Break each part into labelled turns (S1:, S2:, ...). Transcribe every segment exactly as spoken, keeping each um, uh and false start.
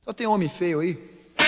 S1: Só tem homem feio aí.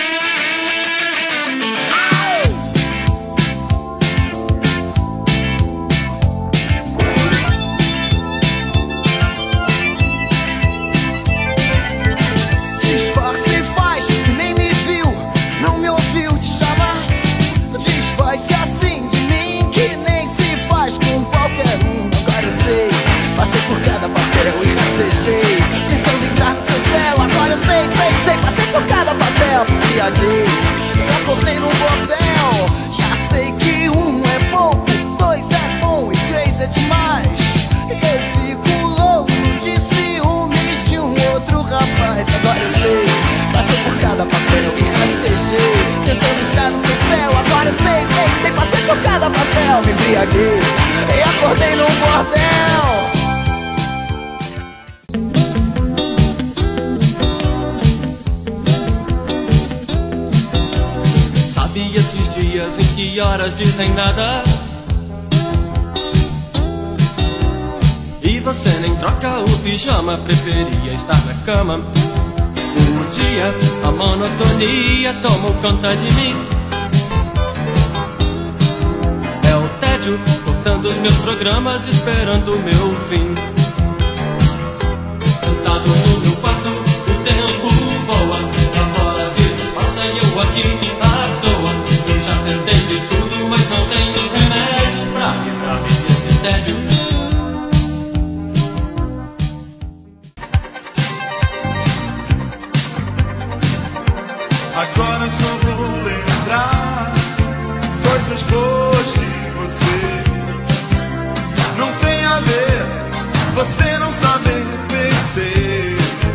S2: Disfarce e faz que nem me viu, não me ouviu te chamar. Desfaz-se assim de mim que nem se faz com qualquer um. Agora eu sei, passei por cada papel e rastejei, tentando entrar no seu céu. Agora eu sei, sei, sei, passei por cada papel. Viajei, acordei num bordel. Já sei que um é pouco, dois é bom e três é demais. Eu fico louco de ciúmes de um outro rapaz. Agora eu sei, passei por cada papel e rastejei, tentando entrar no seu céu. Agora eu sei, sei, sei, passei por cada papel. Me embriaguei e acordei num bordel.
S3: Sabe esses dias em que horas dizem nada e você nem troca o pijama, preferia estar na cama. Um dia a monotonia tomou conta de mim. É o tédio cortando os meus programas, esperando o meu fim. Sentado no meu quarto, o tempo voa, a bola vida passa e eu aqui à toa. Eu já tentei de tudo, mas não tenho remédio pra quebrar esse tédio.
S4: Agora só vou lembrar coisas boas de você. Não tem a ver você não saber perder.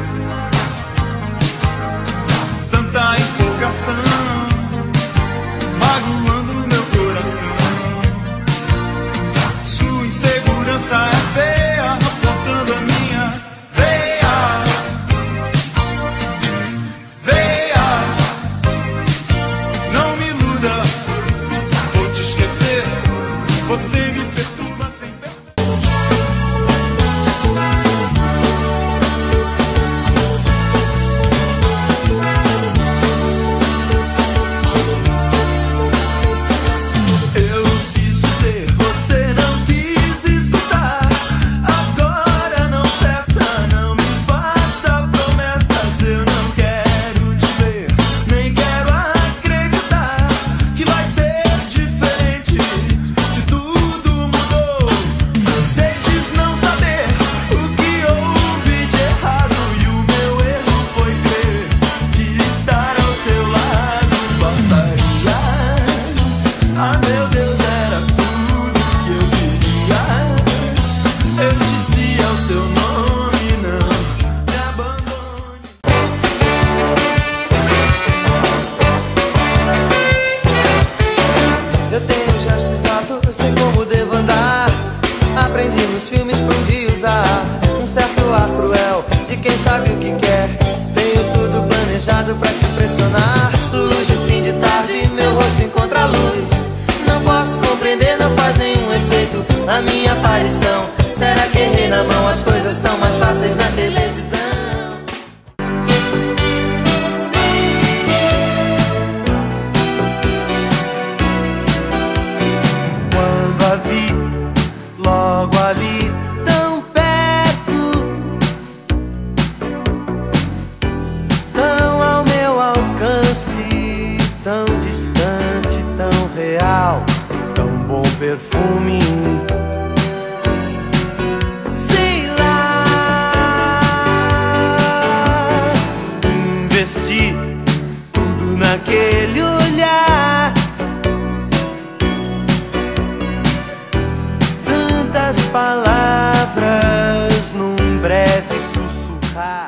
S4: Tanta empolgação magoando meu coração. Sua insegurança é feia, apontando a minha veia. Veia. Não me iluda, vou te esquecer. Você me perturba sem perceber. Eu quis dizer, você não quis escutar. Agora não peça, não me faça promessas. Eu não quero te ver, nem quero acreditar que vai ser diferente. De tudo mudou. Você diz não saber o que houve de errado, e o meu erro foi crer que estar ao seu lado bastaria. Ah, meu Deus, era tudo que eu queria. Eu dizia o seu nome, não me abandone.
S2: Eu tenho gestos exatos, sei como devo andar. Aprendi nos filmes pra um dia usar um certo ar cruel de quem sabe o que quer. Tenho tudo planejado pra te impressionar. Luz de fim de tarde, meu rosto encontra a luz. Não posso compreender, não faz nenhum efeito a minha aparição. Será que errei na mão? As coisas são mais fáceis na televisão.
S4: Quando a vi logo ali, tão perto, tão ao meu alcance, tão distante, tão real, tão bom perfume. Sei lá, investi tudo naquele olhar. Tantas palavras num breve sussurrar.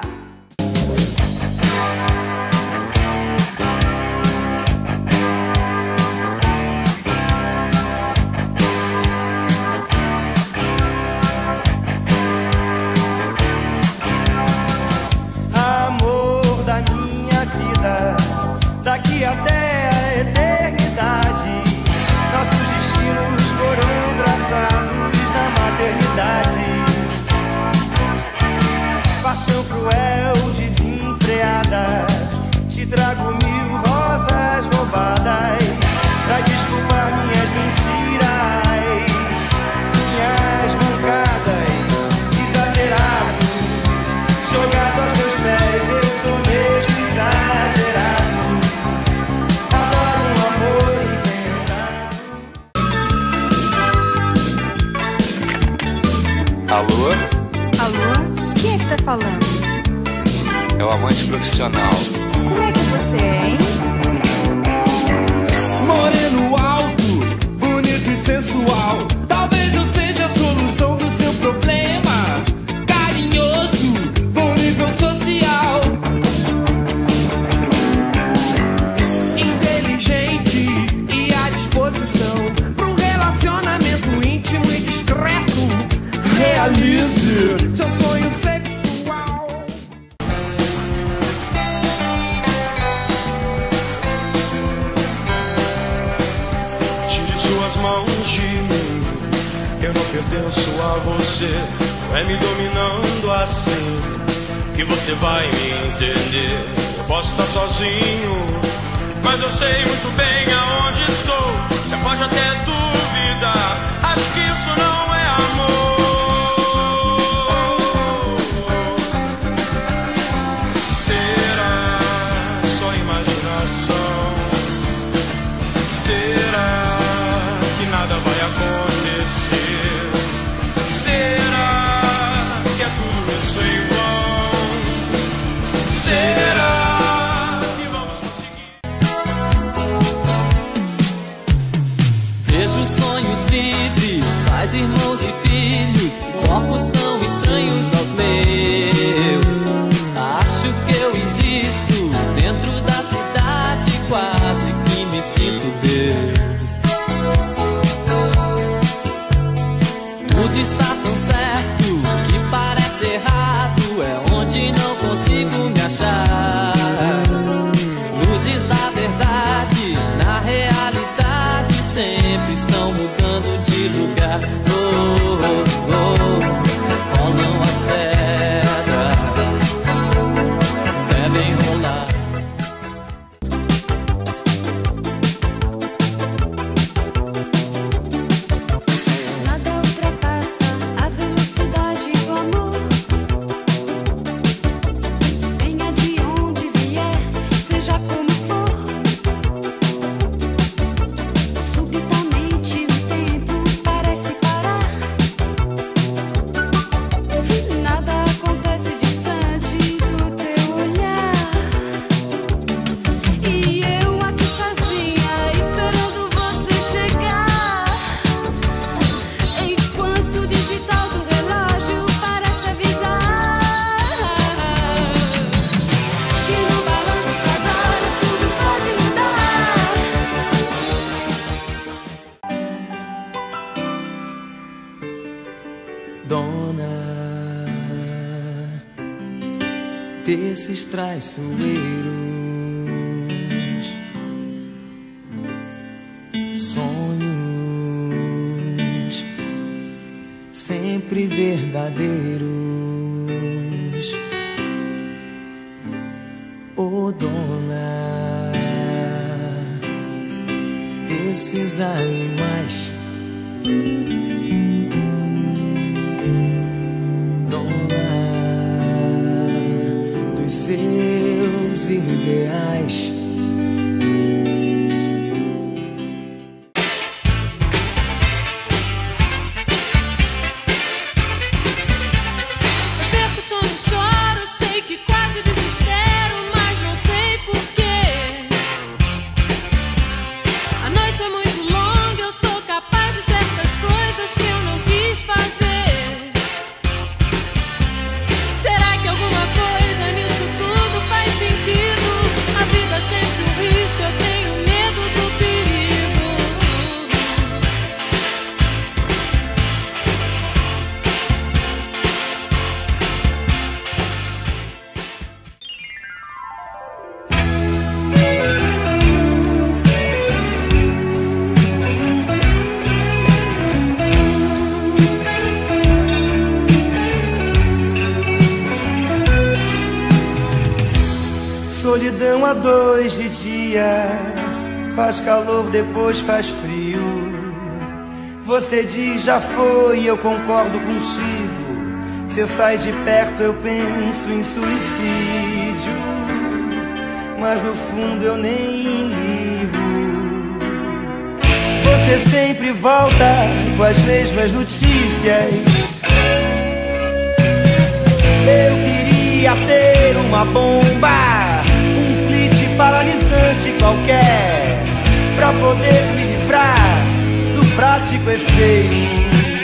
S4: Amor da minha vida, daqui até a eternidade, nossos destinos foram traçados na maternidade. Paixão cruel, desenfreada, trago mil rosas roubadas pra desculpar minhas mentiras, minhas mancadas, exagerado, jogado aos teus pés. Eu sou mesmo exagerado, adoro um amor inventado.
S1: Alô?
S5: Alô? Quem é que tá falando?
S1: É o amante profissional.
S5: Como é que você é, hein?
S4: Moreno alto, bonito e sensual. Talvez eu seja a solução do seu problema. Carinhoso, bom nível social. Inteligente e à disposição pra um relacionamento íntimo e discreto. Realize seu sonho sexual. Eu não pertenço a você, não é me dominando assim que você vai me entender. Eu posso estar sozinho, mas eu sei muito bem aonde estou. Você pode até duvidar, acho que isso não é amor. Será só imaginação? Será que nada vai acontecer?
S3: Irmãos e filhos, corpos tão estranhos aos meus. Acho que eu existo dentro da cidade, quase que me sinto Deus. Tudo está tão certo que parece errado, é onde não consigo me achar. Luzes da verdade, na realidade, sempre estão mudando de lugar. Oh, oh, oh, rolam as pedras, devem rolar.
S6: Nada ultrapassa a velocidade do amor. Venha de onde vier, seja como for. Subitamente o tempo parece parar. Nada acontece distante do teu olhar. E eu aqui sozinha, esperando você chegar. Enquanto o digital do relógio parece avisar que no balanço das horas tudo pode mudar.
S3: Dona desses traiçoeiros, sonhos sempre verdadeiros. Oh, dona desses animais, dona dos seus ideais.
S6: Eu perco o sono e choro, sei que quase desespero, mas não sei porquê. A noite é muito longa, eu sou capaz de certas coisas que eu não quis fazer. Será que alguma coisa nisso tudo faz sentido? A vida sempre
S7: solidão a dois de dia, faz calor, depois faz frio. Você diz já foi, eu concordo contigo. Você sai de perto, eu penso em suicídio, mas no fundo eu nem ligo. Você sempre volta com as mesmas notícias. Eu queria ter uma bomba, um flit paralisante qualquer, pra poder me livrar do prático efeito.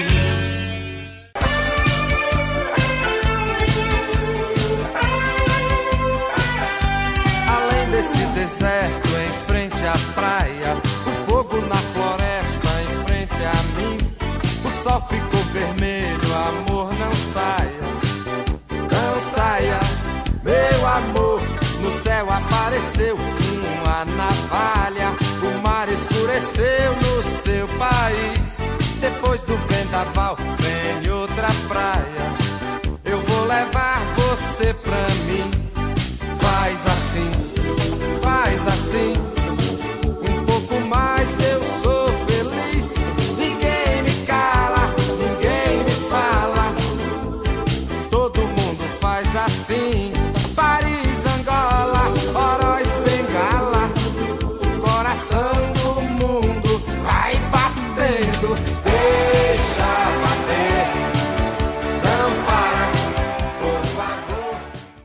S8: Além desse deserto em frente à praia, o fogo na floresta em frente a mim, o sol ficou vermelho, amor, não saia. Não saia, meu amor, no céu apareceu uma navalha, o mar escureceu no seu país. Depois do vendaval vem outra praia, eu vou levar você pra mim. Faz assim, faz assim, um pouco mais eu sou feliz. Ninguém me cala, ninguém me fala, todo mundo faz assim. Paris, Angola, Oroz, Bengala, coração do mundo vai batendo. Deixa bater, não para, por favor.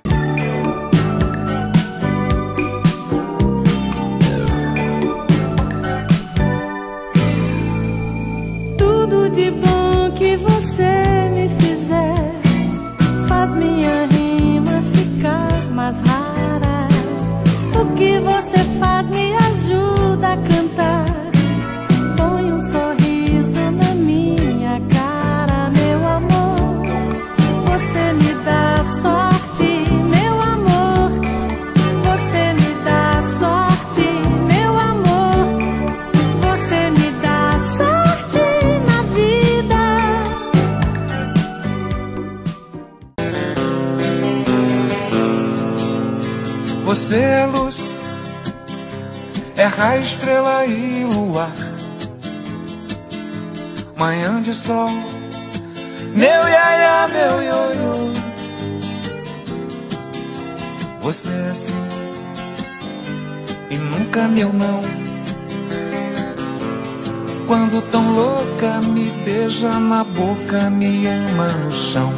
S6: Tudo de bom que você me fizer faz minha rima ficar mais rara. O que você faz me ajuda a cantar. Põe um sorriso na minha cara, meu amor. Você me dá sorte, meu amor. Você me dá sorte, meu amor. Você me dá sorte na vida.
S9: Você é luz, é raio, estrela e luar, manhã de sol, meu iaia, meu ioiô. Você é assim e nunca meu não. Quando tão louca me beija na boca, me ama no chão.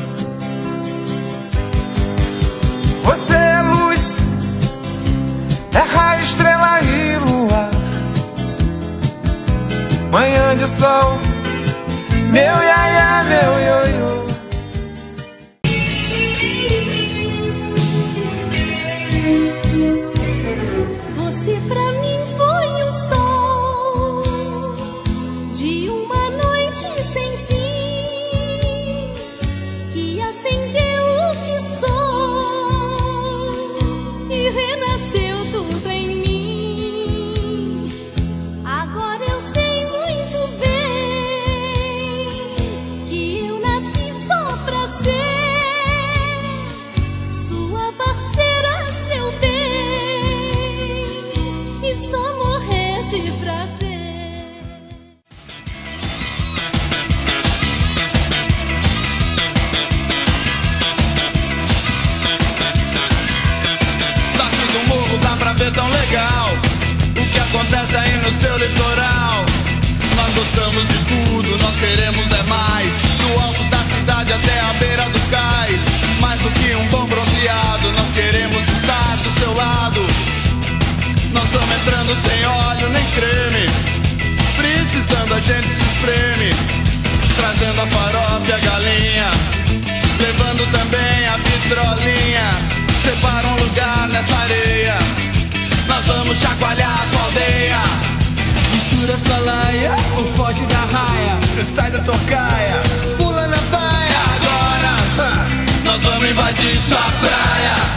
S9: Você é luz, é raio, estrela e luar, manhã de sol, meu iaia, meu ioiô.
S6: Você pra mim foi o sol de uma noite sem fim, que acendeu o que sou e renasceu tudo em mim. Agora eu sei muito bem que eu nasci só pra ser sua parceira, seu bem, e só morrer de prazer.
S4: Daqui do morro dá pra ver tão legal o que acontece aí no seu litoral. Nós gostamos de tudo, nós queremos é mais. Do alto da cidade até a beira do cais. Mais do que um bom bronzeado, nós queremos estar do seu lado. Nós estamos entrando sem óleo nem creme, precisando a gente se espreme, trazendo a farofa e a galinha, levando também a vitrolinha. Separa um lugar nessa areia, nós vamos chacoalhar a sua aldeia. Mistura sua laia, ou foge da raia, sai da tocaia, pula na baia. Agora, ha, nós vamos invadir sua praia.